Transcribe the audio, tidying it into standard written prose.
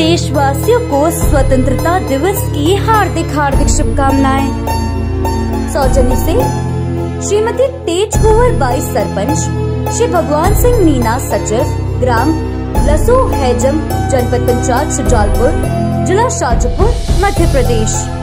देशवासियों को स्वतंत्रता दिवस की हार्दिक शुभकामनाएं। सौजन्य से श्रीमती तेज कुंवर बाई सरपंच, श्री भगवान सिंह मीना सचिव, ग्राम लसू हैजम, जनपद पंचायत शुजालपुर, जिला शाजापुर, मध्य प्रदेश।